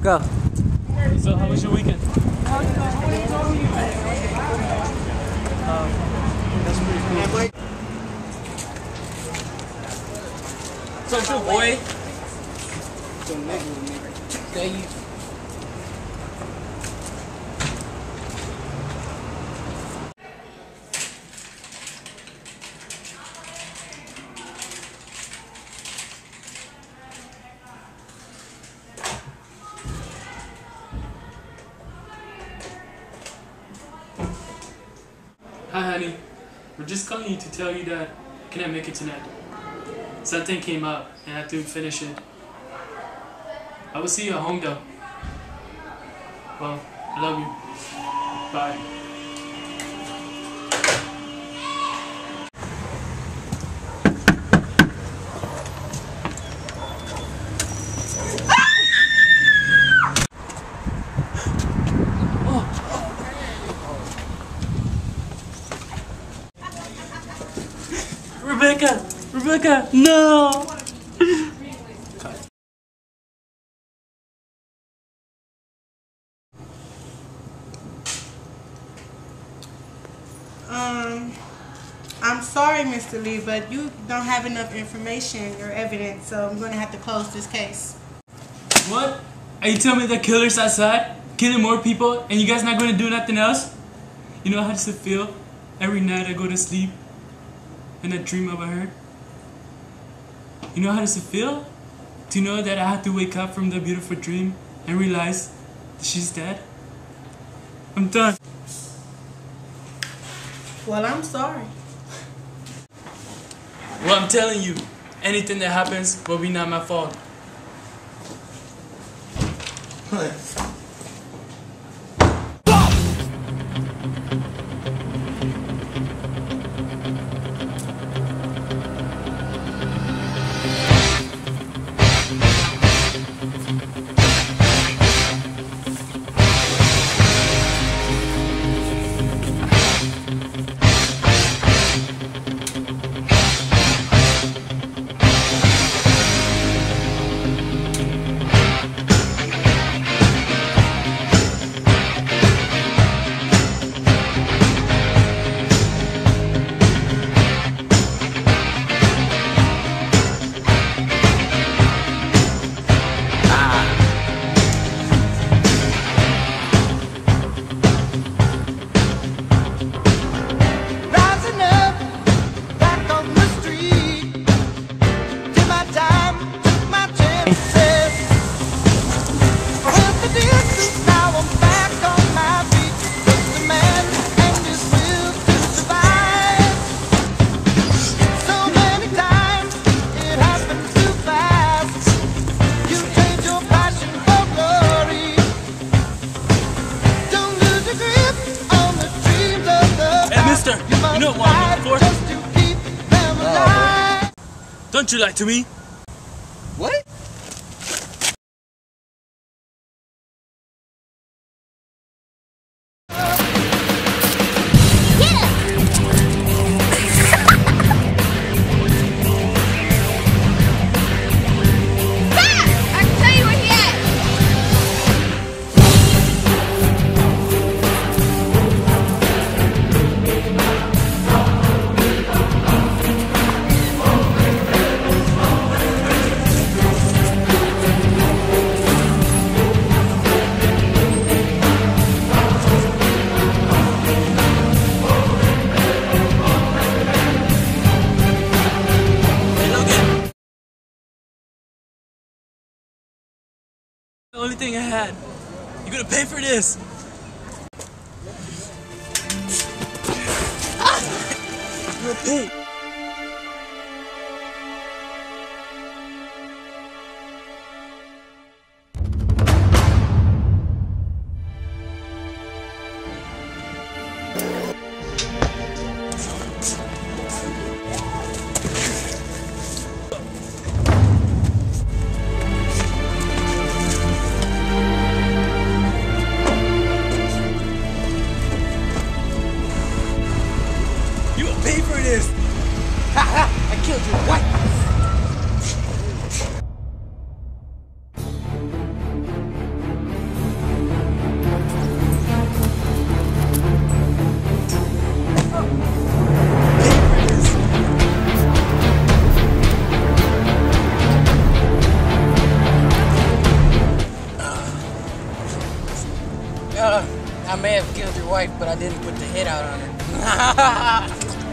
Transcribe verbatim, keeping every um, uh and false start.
Go. So, how was your weekend? Um, that's pretty cool. Social boy. There you. Hi honey, we're just calling you to tell you that I cannot make it tonight. Something came up and I have to finish it. I will see you at home though. Well, I love you. Bye. Rebecca! Rebecca! No! Um, I'm sorry, Mister Lee, but you don't have enough information or evidence, so I'm going to have to close this case. What? Are you telling me the killer's outside, killing more people, and you guys not going to do nothing else? You know how does it feel? Every night I go to sleep and I dream about her. You know how does it feel? To know that I have to wake up from the beautiful dream and realize that she's dead? I'm done. Well, I'm sorry. Well, I'm telling you, anything that happens will be not my fault. You know what I'm looking for? Don't you lie to me? What? The only thing I had. You're gonna pay for this. You're gonna pay. You will pay for this! Ha ha! I killed your wife! killed your wife, but I didn't put the hit out on her.